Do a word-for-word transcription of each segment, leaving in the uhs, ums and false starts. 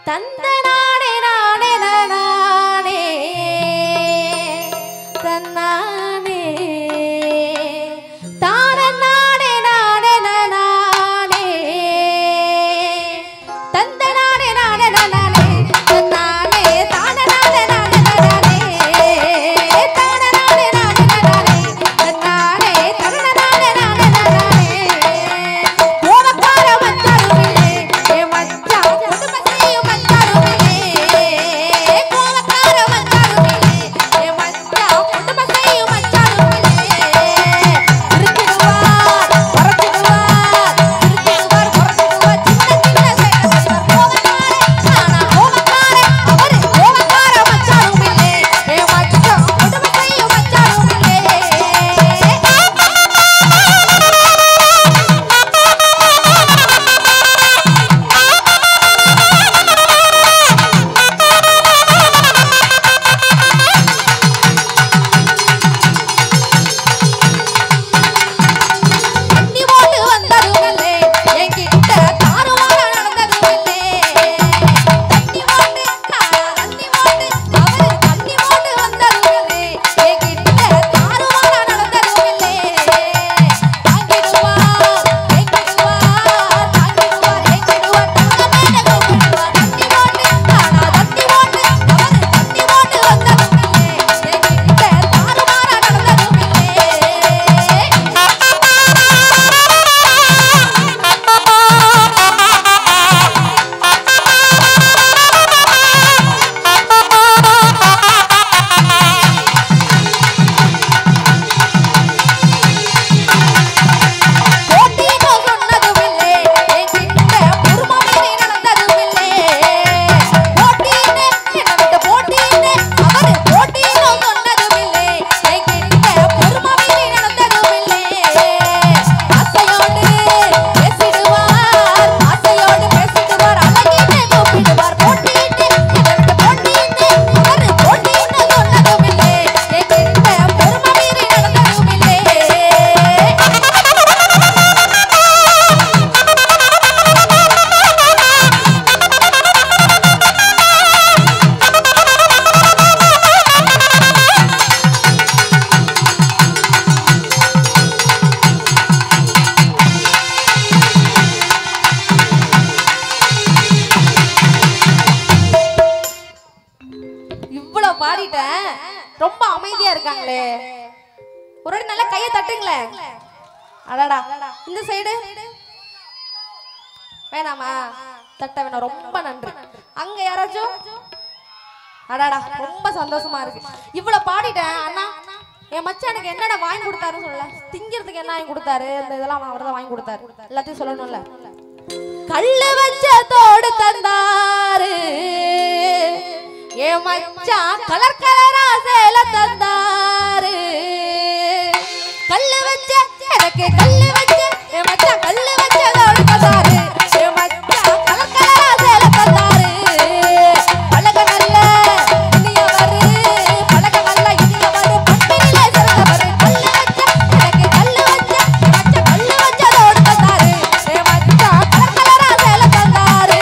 தந்தனானே நானே நானே தன்னானே தானே நானே நானே தந்தனானே நானே நானே தன்னானே தானே நானே நானே தானே நானே நானே தன்னானே தரண நானே நானே நானே கோவக்கார வந்தாருமில்லே ஏ மச்சா குடும்பத்தையும் வந்தாருமில்லே கோவக்கார வந்தாருமில்லே ஏ மச்சா குடும்பத்தையும் வந்தாருமில்லே இருக்கிடுவார் வரக்கிடுவார் இருக்கிடுவார் வரக்கிடுவார் சின்ன சின்ன சேட்டை கோவக்கார நானா கோவக்கார அவரு கோவக்கார வந்தாருமில்லே ஏ மச்சா குடும்பத்தையும் வந்தாருமில்லே தண்ணி போட்டு வந்ததுமில்லே என்கிட்ட தாறுமாற நடந்ததுமில்லே தண்ணி போட்டு தண்ணி போட்டு அவரு தண்ணி போட்டு வந்ததுமில்லே என்கிட்ட தாறுமாற நடந்ததுமில்லே தாங்கிடுவார் எங்கிடுவார் தாங்கிடுவார் எங்கிடுவார் தங்க மேல கூப்பிடுவார் தண்ணி போட்டு தானா தண்ணி போட்டு அவரு தண்ணி போட்டு வந்ததுமில்லே என்கிட்ட தாறுமாற நடந்ததுமில்லே போட்டின்னு சொன்னதுமில்லே என்கிட்ட பொறுமையிலே நடந்ததுமில்லே போட்டின்னு என்ன விட்டு போட்டின்னு அவரு போட்டின்னு சொன்னதுமில்லே என்கிட்ட பொறுமையிலே நடந்ததுமில்லே ஆசையோடு பேசிடுவார் ஆசையோடு பேசிடுவார் அழகின்னு கூப்பிடுவார் போட்டின்னு என்ன விட்டு போட்டின்னு அவரு போட்டின்னு சொன்னதுமில்லே என்கிட்ட பொறுமையிலே நடந்ததுமில்லே இவ்வளவு பாடிட்டேன் ரொம்ப அமைதியா இருக்காங்களே ஒரு வாட்டி நல்லா கையை தட்டுங்களேன் அடடா இந்த சைடு வேணாமா தட்ட வேணாம் ரொம்ப நன்றி அங்க யாராச்சும் அடடா ரொம்ப சந்தோஷமா இருக்கு இவ்வளவு பாடிட்டேன் அண்ணா என் மச்சானுக்கு என்னடா வாங்கி கொடுத்தாருன்னு சொல்லல திங்கிறதுக்கு என்ன வாங்கி கொடுத்தாரு இந்த இதெல்லாம் அவர் தான் வாங்கி கொடுத்தாரு எல்லாத்தையும் சொல்லணும்ல கல்லு வச்ச தோடு தந்தாரு என் மச்சான் கலர் கலரா சேல தந்தாரு கல்லு வச்ச எனக்கு கல்லு வச்ச என் மச்சான் கல்லு வச்ச தோடு தந்தாரு என் மச்சான் கலர் கலரா சேல தந்தாரு பழக நல்ல இனியவரு பழக நல்ல இனியவரு பட்டினிலே சிறந்தவரு கல்லு வச்ச எனக்கு கல்லு வச்ச என் மச்சான் கல்லு வச்ச தோடு தந்தாரு என் மச்சான் கலர் கலரா சேல தந்தாரு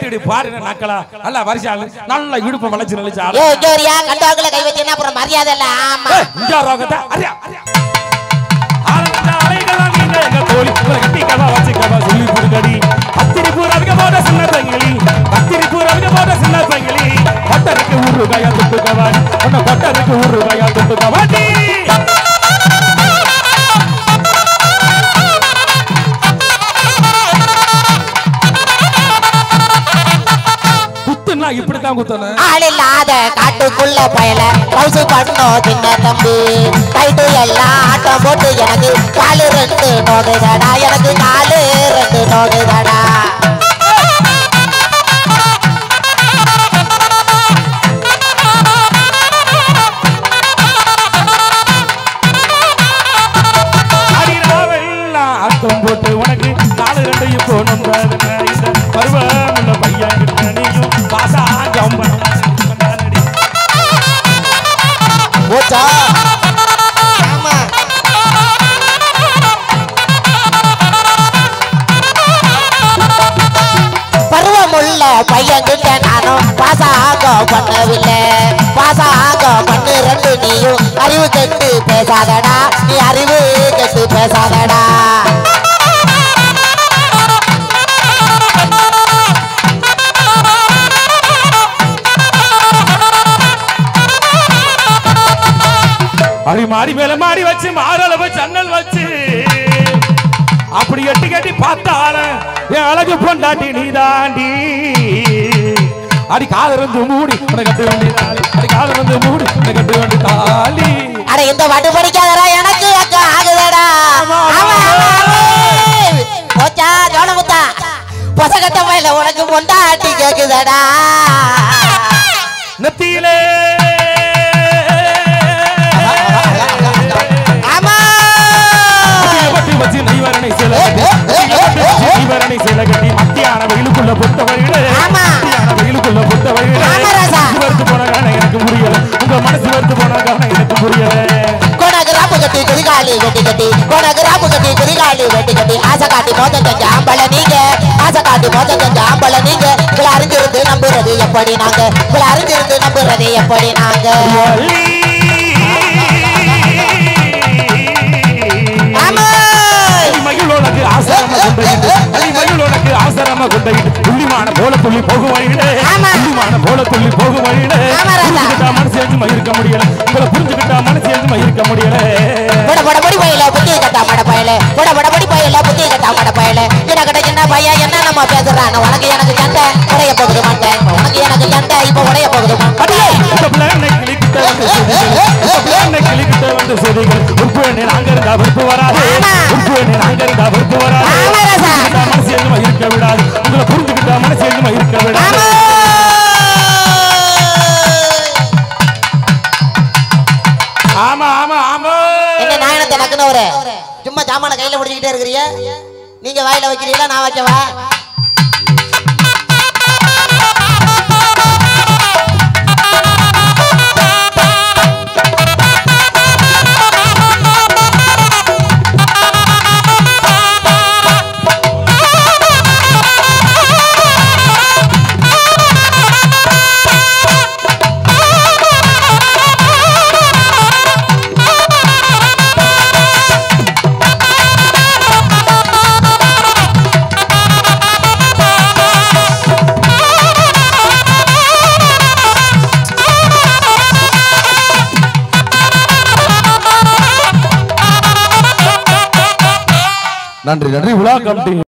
கேட்டுக்கிட்டு பாருங்க நக்கலா நல்லா வரிசாலு நல்லா இடுப்பு வளைச்சு நிலைச்சு ஆளு ஏய் ஜோரியா கண்டோக்கல கை வச்சேன்னா அப்புறம் மரியாதை இல்ல ஆமா இங்க ரோகத்தை அரியா ஆளந்த அலைகளா நீங்க எங்க தோழி ஒரு கட்டி கவா வச்சு கவா சொல்லி புடுங்கடி பத்திரி பூரவிக போட சின்ன பங்களி பத்திரி பூரவிக போட சின்ன பங்களி கொட்டருக்கு ஊரு காயா தொட்டு கவாடி உன்ன கொட்டருக்கு ஊரு காயா தொட்டு கவாடி இப்படித்தான் குத்தணும் ஆள் இல்லாத காட்டுக்குள்ள பயல கவுசு பண்ணோம் சின்ன தம்பி கைட்டு எல்லாம் ஆட்டம் போட்டு எனக்கு காலு ரெண்டு நோடுதடா எனக்கு காலு ரெண்டு நோடுதடா ஆட்டம் போட்டு உனக்கு காலு ரெண்டையும் போகணும் பருவமுள்ள பையன் கிட்ட நீயும் பாசா ஜம்பனம் போச்சா ஆமா பருவமுள்ள பையன் கிட்ட நானும் பாசாக பண்ணவில்லை பாசாக பண்ணு ரெண்டு நீயும் அறிவு கெட்டு பேசாதடா நீ அறிவு கெட்டு பேசாதடா அடி மாடி மேல மாடி வச்சு மாரளவு சன்னல் வச்சு அப்படி எட்டி கட்டி பார்த்தால என் அழகு பொண்டாட்டி நீ தாண்டி அடி காதருந்து மூடி உன கட்டு வேண்டியதாலி அடி காதருந்து மூடி உன கட்டு வேண்டிய தாலி அட இந்த பாட்டு படிக்காதடா எனக்கு அக்கா ஆகுதடா போச்சா ஜோனமுத்தா பொசகட்ட மயில உனக்கு பொண்டாட்டி கேக்குதடா நெத்தியிலே வச்சு நைவரணை சில நைவரணை சில கட்டி மத்தியான வெயிலுக்குள்ள பொட்ட வழியில மத்தியான வெயிலுக்குள்ள பொட்ட வழியில வருத்து போன காரணம் எனக்கு புரியல உங்க மனசு வருத்து போன காரணம் எனக்கு புரியல கொனக்கு ராப்பு கட்டி குதிகாலி வெட்டி கட்டி கொனக்கு ராப்பு கட்டி குதிகாலி வெட்டி கட்டி ஆசை காட்டி மோதம் செஞ்ச ஆம்பளை நீங்க ஆசை காட்டி மோதம் செஞ்ச ஆம்பளை நீங்க உங்களை அறிஞ்சிருந்து நம்புறது எப்படி நாங்க உங்களை அறிஞ்சிருந்து நம்புறது எப்படி நாங்க மகிழோனக்கு ஆசரம கொண்டையிட்டு அடி மகிழோனக்கு ஆசரம கொண்டையிட்டு புள்ளிமான போல துள்ளி போகும் வழியிலே புள்ளிமான போல துள்ளி போகும் வழியிலே புரிஞ்சுக்கிட்டா மனசு எழுந்துமா இருக்க முடியல உங்களை புரிஞ்சுக்கிட்டா மனசு எழுந்துமா இருக்க முடியல பட பட படி பயல புத்தி கட்டா மட பயல பட பட படி பயல புத்தி கட்டா மட பயல என்ன கிட்ட என்ன பையா என்ன நம்ம பேசுறான் உனக்கு எனக்கு சண்டை உடைய போகுது மாட்டேன் உனக்கு எனக்கு சண்டை இப்ப உடைய போகுது மாட்டேன் இந்த பிளானை கிளிக்கிட்ட வந்து இந்த பிளானை கிளிக்கிட்ட வந்து செடிகள் உப்பு எண்ணெய் நாங்க இருந்தா வெறுப்பு வராது உப்பு எண்ணெய் நாங்க இருந்தா வெறுப்பு வராது மனசு எழுந்துமா இருக்க விடாது உங்களை புரிஞ்சுக்கிட்டா மனசு எழுந்துமா இருக்க விடாது ஆமா ஆமா ஆமா என்ன நாயனத்தை நக்குன ஒரு சும்மா சாமான கையில பிடிச்சிக்கிட்டே இருக்கிறீங்க நீங்க வாயில வைக்கிறீங்களா நான் வைக்கவா நன்றி நன்றி விழா கமிட்டி